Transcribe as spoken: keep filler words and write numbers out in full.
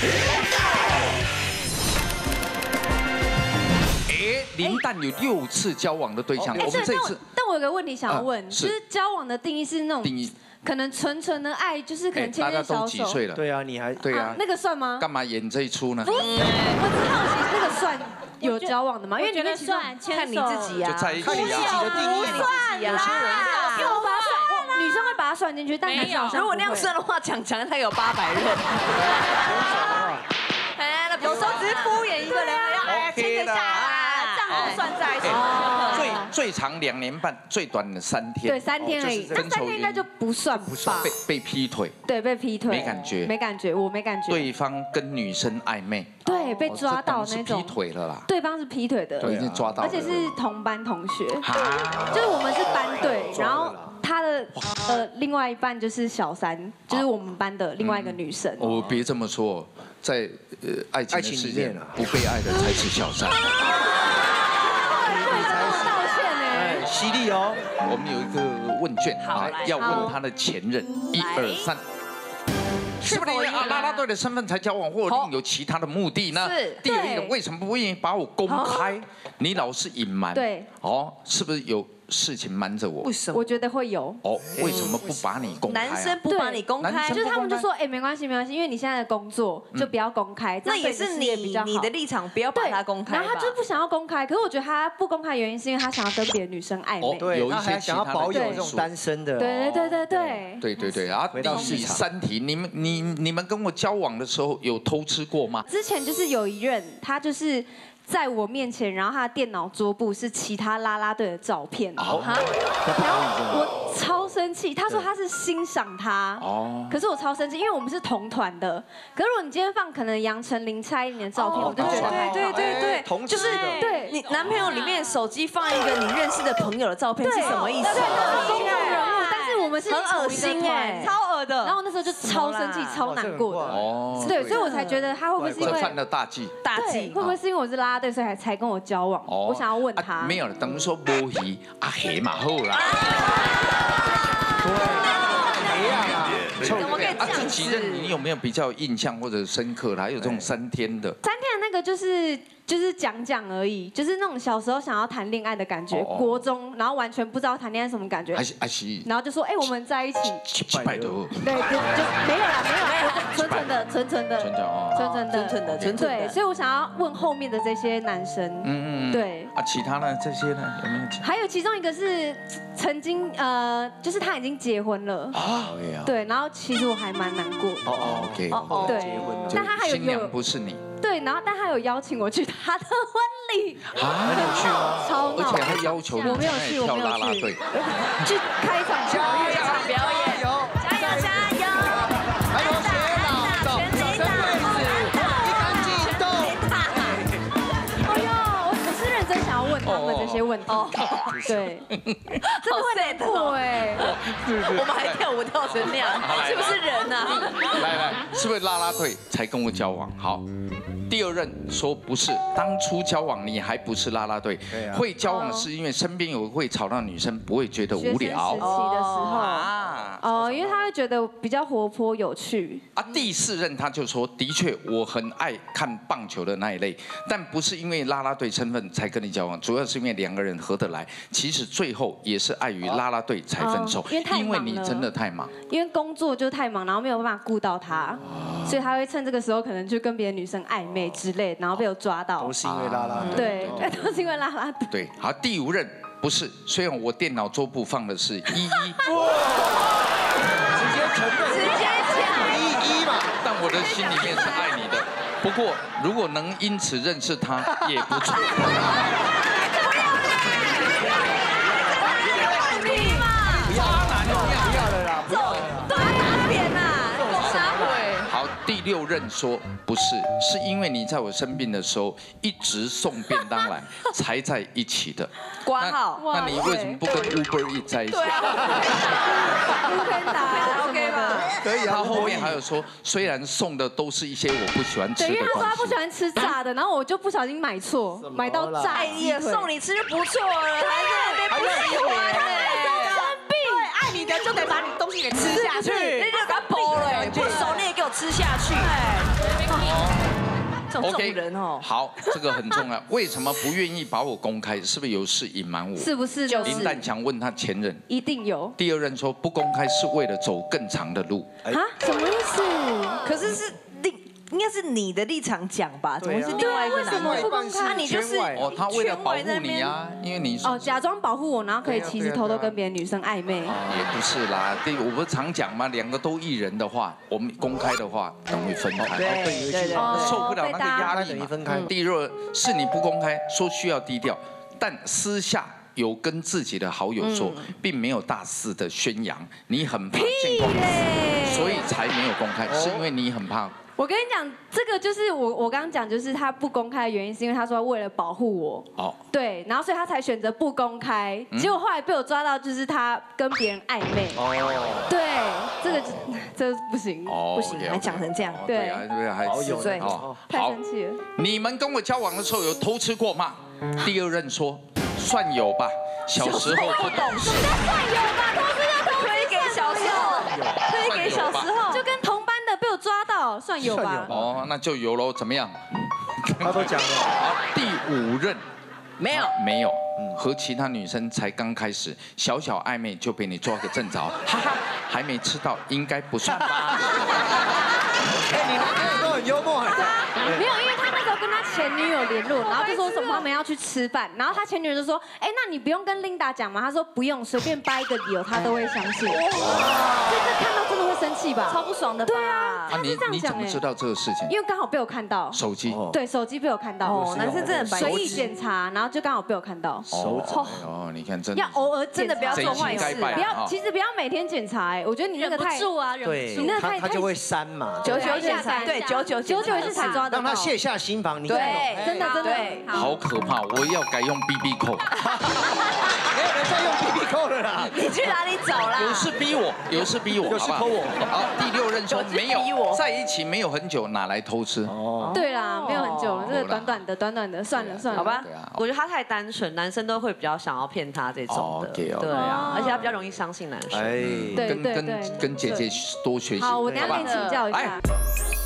哎，林蛋有六次交往的对象，我们这次， 但我有个问题想要问，就是交往的定义是那种定义。 可能纯纯的爱就是可能牵牵小手。 几岁了？ 对啊，你还对啊， 那个算吗？ 干嘛演这一出呢？ 不是，我只好奇那个算有交往的吗？因为觉得算看你自己呀， 就在一起啊。 看你自己的定义， 不算呀。有些人因为我把它算，女生会把它算进去，但没有。 如果那样算的话，强强他有八百任。哎，那有时候只是敷衍一个人，哎，牵个下来，这样都算在一起。 最最长两年半，最短的三天。 对，三天而已。那三天应该就不算吧？ 被被劈腿。 对，被劈腿。 没感觉。 没感觉，我没感觉。 对方跟女生暧昧。 对，被抓到那种。 劈腿了啦。 对方是劈腿的。 已经抓到。 而且是同班同学。就是我们是班队，然后他的呃另外一半就是小三，就是我们班的另外一个女生。 我别这么说，在呃爱情的世界啊，不被爱的才是小三。 犀利哦！ 我们有一个问卷啊，要问他的前任，一二三，是不是因为啦啦队的身份才交往，或者另有其他的目的呢？ 是。 第二个，为什么不愿意把我公开？你老是隐瞒。 对。 哦，是不是有事情瞒着我？ 为什么？ 我觉得会有。 哦，为什么不把你公开？ 男生不把你公开， 就是他们就说，哎，没关系，没关系，因为你现在的工作就不要公开。 那也是你你的立场，不要把它公开。 然后他就不想要公开，可是我觉得他不公开原因是因为他想要跟别的女生暧昧。 对，有一些想要保有这种单身的。 对对对对对。 对对对，然后第三题，你们你你们跟我交往的时候有偷吃过吗？ 之前就是有一任，他就是。 在我面前，然后他的电脑桌布是其他啦啦队的照片，哦，然后我超生气，他说他是欣赏他，哦，可是我超生气，因为我们是同团的，可是如果你今天放可能杨丞琳、蔡依林的照片，我就觉得对对对对，就是对你男朋友里面手机放一个你认识的朋友的照片是什么意思？ 公众人物，但是我们是很恶心哎，超恶的， 然后那时候就超生气、超难过的，哦，对，所以我才觉得他会不会是因为犯了大忌？ 大忌， 会不会是因为我是啦？ 对，所以才才跟我交往。我想要问他， 没有了，等于说摸鱼啊，黑马后啦。 对，啊， 怎么可以这样子？你有没有比较印象或者深刻的？还有这种三天的？ 三天的那个就是就是讲讲而已，就是那种小时候想要谈恋爱的感觉，国中，然后完全不知道谈恋爱什么感觉。 还是还是。然后就说，哎，我们在一起。 七百多。 对，就就没有啦，没有啦，纯纯的，纯纯的， 纯纯哦， 纯纯的， 纯纯的，纯纯的。 对，所以我想要问后面的这些男生，嗯嗯，对。 啊，其他呢？这些呢？有没有？ 还有其中一个是曾经呃，就是他已经结婚了啊，对，然后其实我还蛮难过的。 哦哦 ，OK， 哦对，但他还有新娘不是你。 对，然后但他有邀请我去他的婚礼啊，你有去吗？ 超闹， 而且还要求我没有去，我没有去，去开场表演，表演，加油加油！ 还有学老，全垒打，一杆进洞。 哎呦，我是认真想要问他们这些问题，对，真的会难过哎。 我们还跳舞跳成那样，是不是人啊？ 来来，是不是啦啦队才跟我交往？好。 第二任说不是，当初交往你还不是啦啦队，会交往是因为身边有会吵闹女生，不会觉得无聊。 学生时期的时候啊，哦，因为他会觉得比较活泼有趣。 啊，第四任他就说，的确我很爱看棒球的那一类，但不是因为啦啦队身份才跟你交往，主要是因为两个人合得来。其实最后也是碍于啦啦队才分手， 因为太忙了， 因为你真的太忙， 因为工作就太忙，然后没有办法顾到他，所以他会趁这个时候可能就跟别的女生暧昧。 之类，然后被我抓到， 都是因为啦啦队，对，都是因为啦啦队。 对，好，第五任不是，虽然我电脑桌布放的是一一，直接承认， 直接讲一一嘛， 但我的心里面是爱你的。不过如果能因此认识他，也不错。第六任说不是，是因为你在我生病的时候一直送便当来，才在一起的。 挂号， 那你为什么不跟 Uber Eats 在一起？ 对啊 ，Uber 打 OK 吧？ 可以啊。 他后面还有说，虽然送的都是一些我不喜欢吃的东西， 对，因为他说他不喜欢吃炸的，然后我就不小心买错，买到炸鸡腿， 送你吃就不错了，还是那边不喜欢呢？生病，爱你的就得把你东西给吃下去，那就给他剥了，不熟你也给我吃下去。 这种人哦。 好，这个很重要。为什么不愿意把我公开？是不是有事隐瞒我？ 是不是？ 林诞强问他前任， 一定有。 第二任说不公开是为了走更长的路。 啊？什么意思？ 可是是另。应该是你的立场讲吧，怎么是另外一个男的？ 为什么不公开？ 你就是哦，他为了保护你啊，因为你哦假装保护我，然后可以其实偷偷跟别的女生暧昧。 也不是啦，对，我不是常讲吗？两个都艺人的话，我们公开的话等于分开， 对对对， 受不了那个压力嘛。第二是你不公开，说需要低调，但私下。有跟自己的好友说，并没有大肆的宣扬，你很怕见光死，所以才没有公开，是因为你很怕。 我跟你讲，这个就是我我刚刚讲，就是他不公开的原因，是因为他说为了保护我。哦。对，然后所以他才选择不公开，结果后来被我抓到，就是他跟别人暧昧。哦。对，这个这个不行，不行，还讲成这样。 对啊，对啊，还有罪， 太生气了。 你们跟我交往的时候有偷吃过吗？第二任说。算有吧，小时候不懂事。 算有吧，偷吃就偷吃， 推给小时候，推给小时候， 就跟同班的被我抓到，算有吧。 哦，那就有喽，怎么样？ 他都讲了。 好，第五任没有， 没有，和其他女生才刚开始，小小暧昧就被你抓个正着，哈哈，还没吃到，应该不算吧？ 哎，你男朋友都很幽默。 没有，因为他那时候跟他前女友联络，然后就说什么他们要去吃饭，然后他前女友就说，哎，那你不用跟 Linda 讲吗？他说不用，随便掰一个理由他都会相信。哇，就是看到真的会生气吧？ 超不爽的吧？ 对啊，他是这样讲。 你怎么知道这个事情？ 因为刚好被我看到。 手机。 对，手机被我看到。 哦，男生真的随意检查，然后就刚好被我看到。 手机。哦，你看真的。 要偶尔真的不要做坏事， 不要其实不要每天检查。哎，我觉得你那个太住啊，忍不住， 你那太他就会删嘛。 久久检查，对，久久久久一次才抓到。 让他卸下心防，你对，真的真的好可怕，我要改用 B B 扣。 没有人在用 B B 扣了啦， 你去哪里找啦？ 有事逼我，有事逼我， 有事抠我。 好，第六任说没有在一起没有很久，哪来偷吃？ 哦，对啦，没有很久，这个短短的短短的，算了算了， 好吧。我觉得他太单纯，男生都会比较想要骗他这种的，对啊，而且他比较容易相信男生。 哎，跟跟跟姐姐多学习。 好，我等下跟你请教一下。